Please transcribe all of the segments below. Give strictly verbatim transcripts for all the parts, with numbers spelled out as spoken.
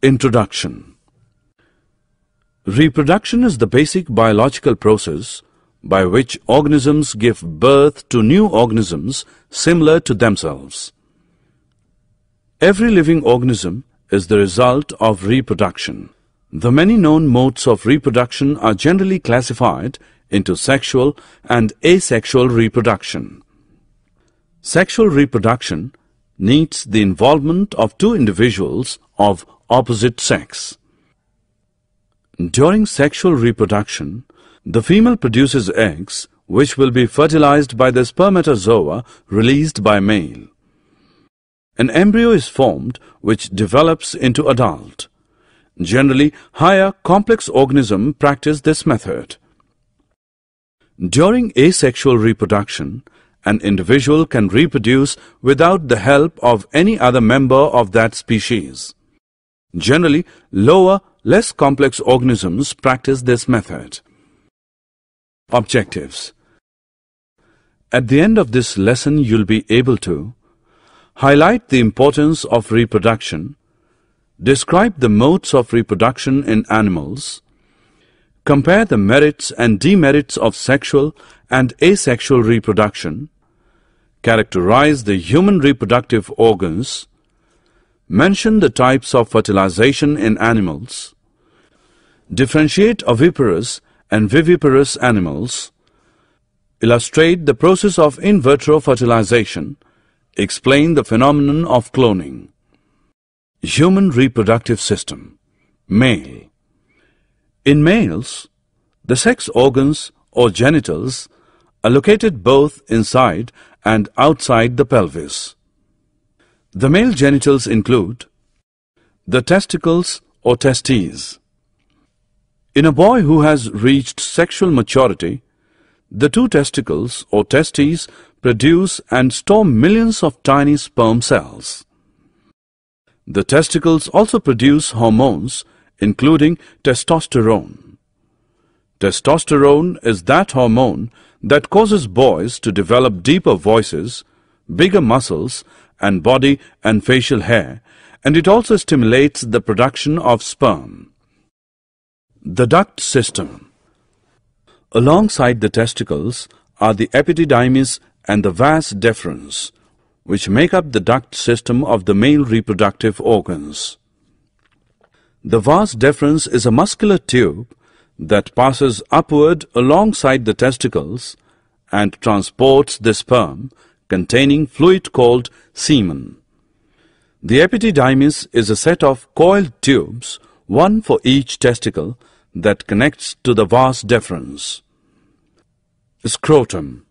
Introduction. Reproduction is the basic biological process by which organisms give birth to new organisms similar to themselves. Every living organism is the result of reproduction. The many known modes of reproduction are generally classified into sexual and asexual reproduction. Sexual reproduction needs the involvement of two individuals of opposite sex. During sexual reproduction, the female produces eggs which will be fertilized by the spermatozoa released by male. An embryo is formed which develops into adult. Generally, higher complex organisms practice this method. During asexual reproduction, an individual can reproduce without the help of any other member of that species. Generally, lower, less complex organisms practice this method. Objectives. At the end of this lesson, you'll be able to highlight the importance of reproduction, describe the modes of reproduction in animals, compare the merits and demerits of sexual and asexual reproduction, characterize the human reproductive organs, mention the types of fertilization in animals, differentiate oviparous and viviparous animals, illustrate the process of in vitro fertilization, explain the phenomenon of cloning. Human reproductive system. Male. In males, the sex organs or genitals are located both inside and outside the pelvis. The male genitals include the testicles or testes. In a boy who has reached sexual maturity, the two testicles or testes produce and store millions of tiny sperm cells. The testicles also produce hormones including testosterone. Testosterone is that hormone that causes boys to develop deeper voices, bigger muscles, and body and facial hair, and it also stimulates the production of sperm. The duct system. Alongside the testicles are the epididymis and the vas deferens, which make up the duct system of the male reproductive organs. The vas deferens is a muscular tube that passes upward alongside the testicles and transports the sperm containing fluid called semen. The epididymis is a set of coiled tubes, one for each testicle, that connects to the vas deferens. Scrotum.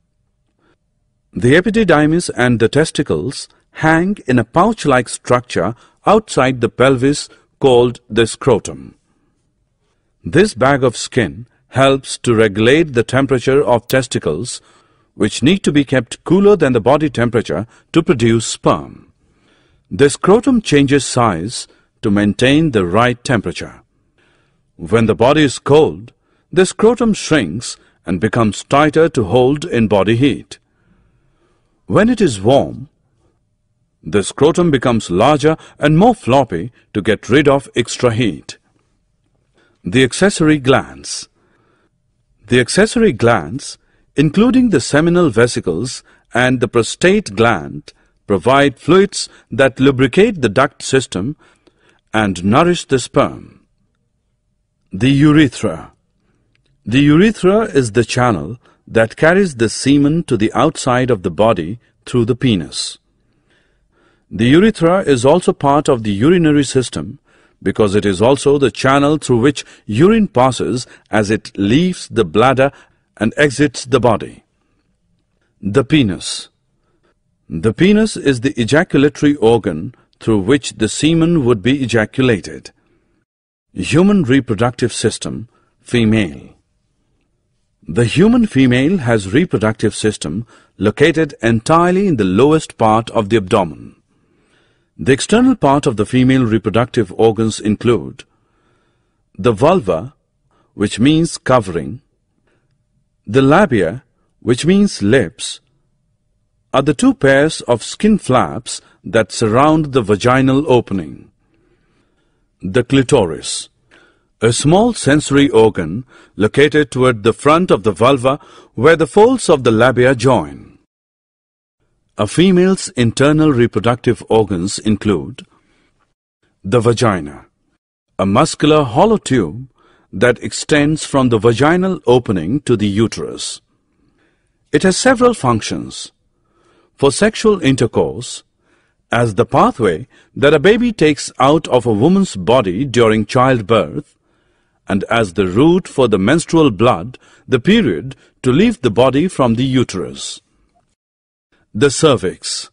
The epididymis and the testicles hang in a pouch-like structure outside the pelvis called the scrotum. This bag of skin helps to regulate the temperature of testicles, which need to be kept cooler than the body temperature to produce sperm. The scrotum changes size to maintain the right temperature. When the body is cold, the scrotum shrinks and becomes tighter to hold in body heat. When it is warm, the scrotum becomes larger and more floppy to get rid of extra heat. The accessory glands. The accessory glands, including the seminal vesicles and the prostate gland, provide fluids that lubricate the duct system and nourish the sperm. The urethra. The urethra is the channel that carries the semen to the outside of the body through the penis. The urethra is also part of the urinary system because it is also the channel through which urine passes as it leaves the bladder and exits the body. The penis. The penis is the ejaculatory organ through which the semen would be ejaculated. Human reproductive system. Female. The human female has reproductive system located entirely in the lowest part of the abdomen. The external part of the female reproductive organs include the vulva, which means covering, the labia, which means lips, are the two pairs of skin flaps that surround the vaginal opening. The clitoris, a small sensory organ located toward the front of the vulva where the folds of the labia join. A female's internal reproductive organs include the vagina, a muscular hollow tube that extends from the vaginal opening to the uterus. It has several functions. For sexual intercourse, as the pathway that a baby takes out of a woman's body during childbirth, and as the route for the menstrual blood, the period, to leave the body from the uterus. The cervix,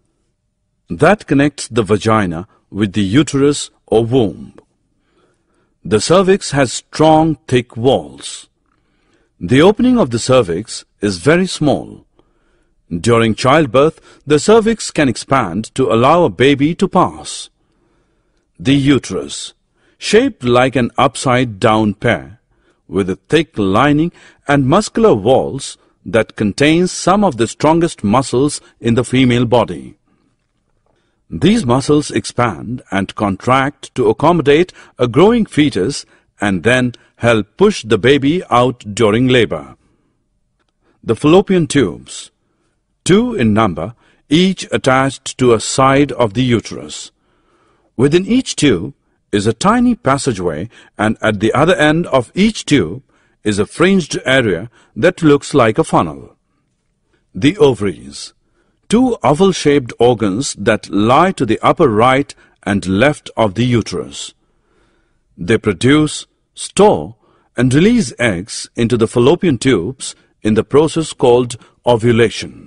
that connects the vagina with the uterus or womb. The cervix has strong, thick walls. The opening of the cervix is very small. During childbirth, the cervix can expand to allow a baby to pass. The uterus, shaped like an upside-down pear, with a thick lining and muscular walls that contains some of the strongest muscles in the female body. These muscles expand and contract to accommodate a growing fetus and then help push the baby out during labor. The fallopian tubes, two in number, each attached to a side of the uterus. Within each tube is a tiny passageway, and at the other end of each tube is a fringed area that looks like a funnel. The ovaries, two oval-shaped organs that lie to the upper right and left of the uterus. They produce, store, and release eggs into the fallopian tubes in the process called ovulation.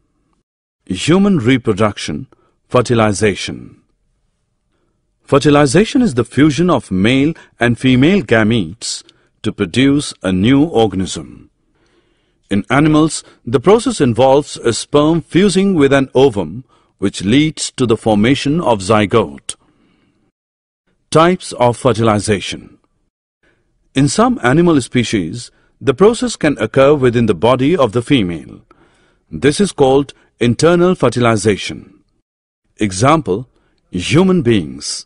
Human reproduction, fertilization. Fertilization is the fusion of male and female gametes to produce a new organism. In animals, the process involves a sperm fusing with an ovum, which leads to the formation of zygote. Types of fertilization. In some animal species, the process can occur within the body of the female. This is called internal fertilization. Example, human beings.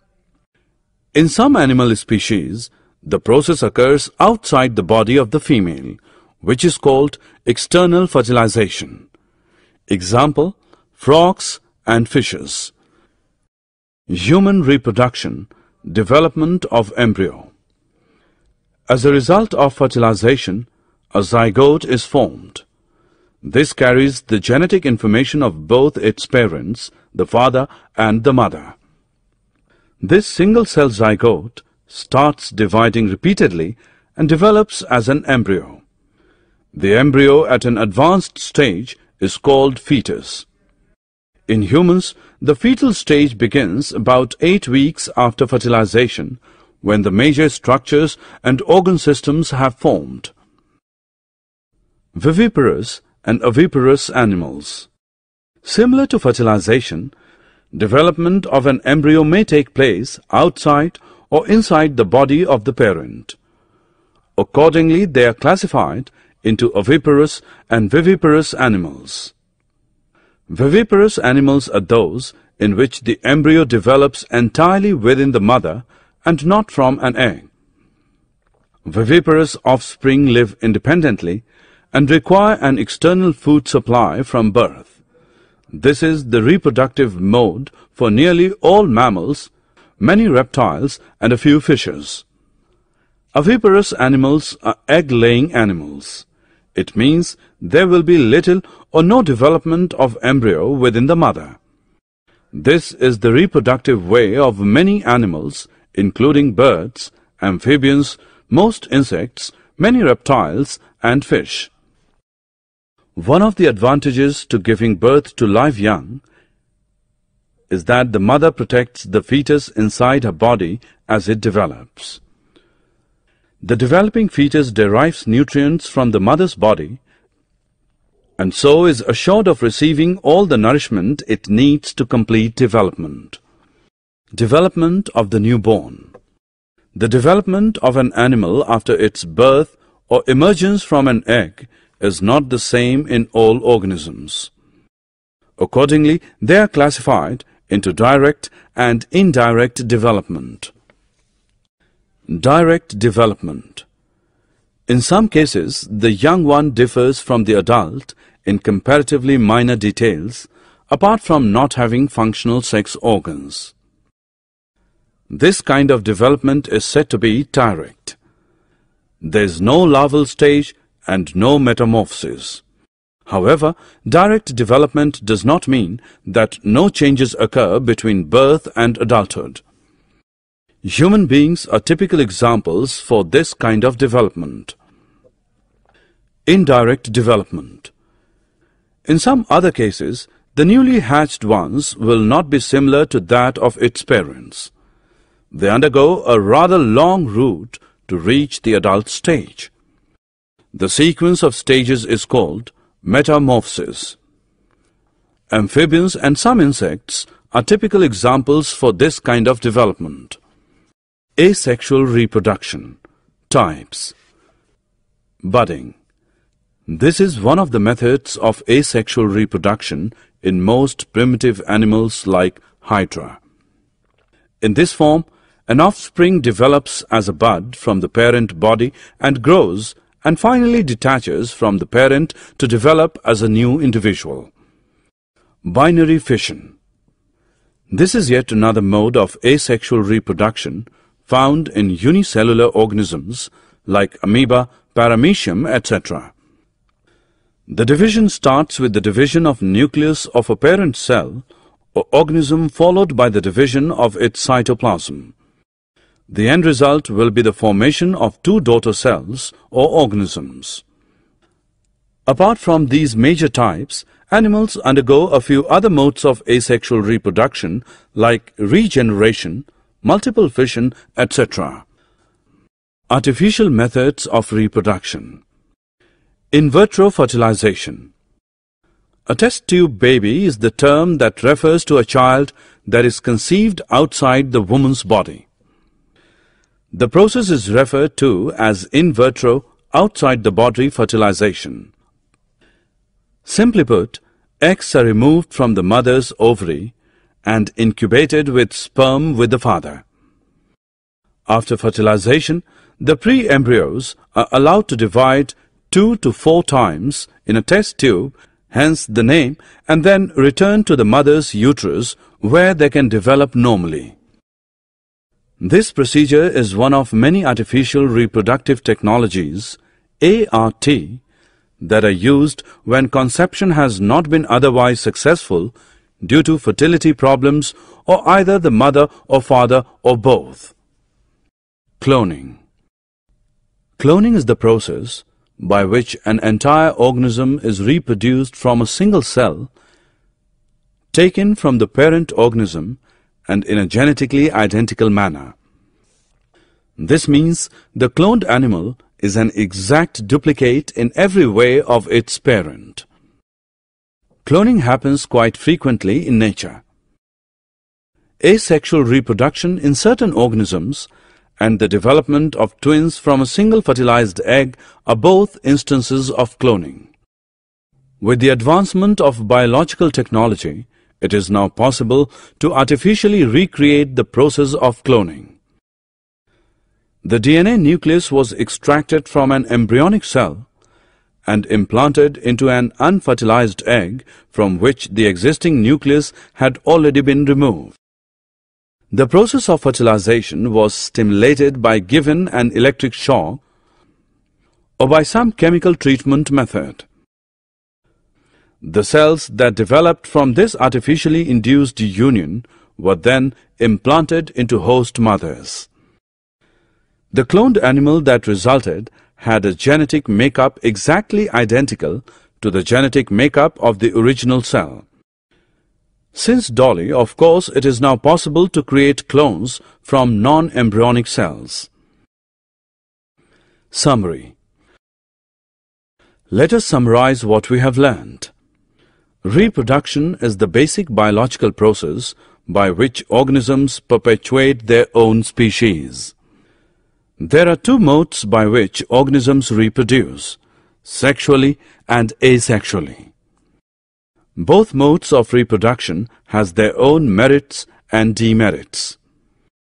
In some animal species, the process occurs outside the body of the female, which is called external fertilization. Example, frogs and fishes. Human reproduction, development of embryo. As a result of fertilization, a zygote is formed. This carries the genetic information of both its parents, the father and the mother. This single-cell zygote starts dividing repeatedly and develops as an embryo. The embryo at an advanced stage is called fetus. In humans, the fetal stage begins about eight weeks after fertilization, when the major structures and organ systems have formed. Viviparous and oviparous animals. Similar to fertilization, development of an embryo may take place outside or inside the body of the parent. Accordingly, they are classified into oviparous and viviparous animals. Viviparous animals are those in which the embryo develops entirely within the mother and not from an egg. Viviparous offspring live independently and require an external food supply from birth. This is the reproductive mode for nearly all mammals, many reptiles, and a few fishes. Oviparous animals are egg-laying animals. It means there will be little or no development of embryo within the mother. This is the reproductive way of many animals, including birds, amphibians, most insects, many reptiles, and fish. One of the advantages to giving birth to live young is that the mother protects the fetus inside her body as it develops. The developing fetus derives nutrients from the mother's body and so is assured of receiving all the nourishment it needs to complete development. Development of the newborn. The development of an animal after its birth or emergence from an egg is not the same in all organisms. Accordingly, they are classified into direct and indirect development. Direct development. In some cases, the young one differs from the adult in comparatively minor details, apart from not having functional sex organs. This kind of development is said to be direct. There is no larval stage and no metamorphosis. However, direct development does not mean that no changes occur between birth and adulthood. Human beings are typical examples for this kind of development. Indirect development. In some other cases, the newly hatched ones will not be similar to that of its parents. They undergo a rather long route to reach the adult stage. The sequence of stages is called metamorphosis. Amphibians and some insects are typical examples for this kind of development. Asexual reproduction. Types. Budding. This is one of the methods of asexual reproduction in most primitive animals like Hydra. In this form, an offspring develops as a bud from the parent body and grows and finally detaches from the parent to develop as a new individual. Binary fission. This is yet another mode of asexual reproduction found in unicellular organisms like amoeba, paramecium, et cetera. The division starts with the division of nucleus of a parent cell or organism followed by the division of its cytoplasm. The end result will be the formation of two daughter cells or organisms. Apart from these major types, animals undergo a few other modes of asexual reproduction like regeneration, multiple fission, et cetera. Artificial methods of reproduction. In vitro fertilization. A test tube baby is the term that refers to a child that is conceived outside the woman's body. The process is referred to as in vitro, outside the body fertilization. Simply put, eggs are removed from the mother's ovary and incubated with sperm with the father. After fertilization, the pre-embryos are allowed to divide two to four times in a test tube, hence the name, and then return to the mother's uterus where they can develop normally. This procedure is one of many artificial reproductive technologies, A R T, that are used when conception has not been otherwise successful due to fertility problems or either the mother or father or both. Cloning. Cloning is the process by which an entire organism is reproduced from a single cell taken from the parent organism and in a genetically identical manner. This means the cloned animal is an exact duplicate in every way of its parent. Cloning happens quite frequently in nature. Asexual reproduction in certain organisms and the development of twins from a single fertilized egg are both instances of cloning. With the advancement of biological technology, it is now possible to artificially recreate the process of cloning. The D N A nucleus was extracted from an embryonic cell and implanted into an unfertilized egg from which the existing nucleus had already been removed. The process of fertilization was stimulated by given an electric shock or by some chemical treatment method. The cells that developed from this artificially induced union were then implanted into host mothers. The cloned animal that resulted had a genetic makeup exactly identical to the genetic makeup of the original cell. Since Dolly, of course, it is now possible to create clones from non-embryonic cells. Summary. Let us summarize what we have learned. Reproduction is the basic biological process by which organisms perpetuate their own species. There are two modes by which organisms reproduce, sexually and asexually. Both modes of reproduction has their own merits and demerits.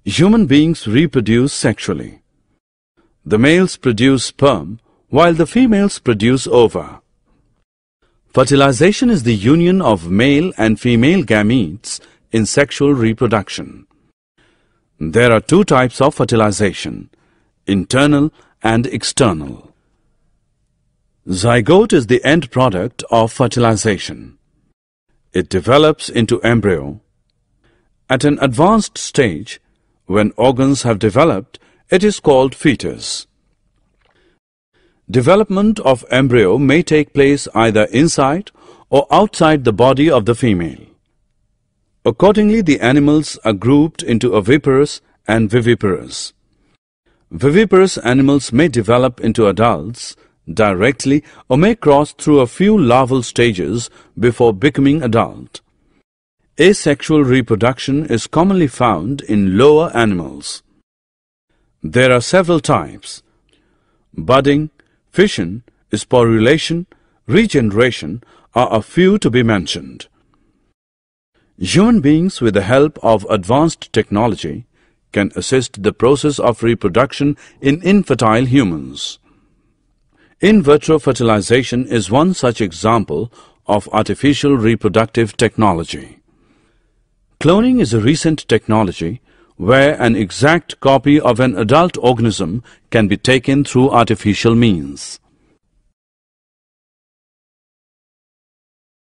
Human beings reproduce sexually. The males produce sperm while the females produce ova. Fertilization is the union of male and female gametes in sexual reproduction. There are two types of fertilization, internal and external. Zygote is the end product of fertilization. It develops into embryo. At an advanced stage, when organs have developed, it is called fetus. Development of embryo may take place either inside or outside the body of the female. Accordingly, the animals are grouped into oviparous and viviparous. Viviparous animals may develop into adults directly or may cross through a few larval stages before becoming adult. Asexual reproduction is commonly found in lower animals. There are several types. Budding, fission, sporulation, regeneration are a few to be mentioned. Human beings, with the help of advanced technology, can assist the process of reproduction in infertile humans. In vitro fertilization is one such example of artificial reproductive technology. Cloning is a recent technology where an exact copy of an adult organism can be taken through artificial means.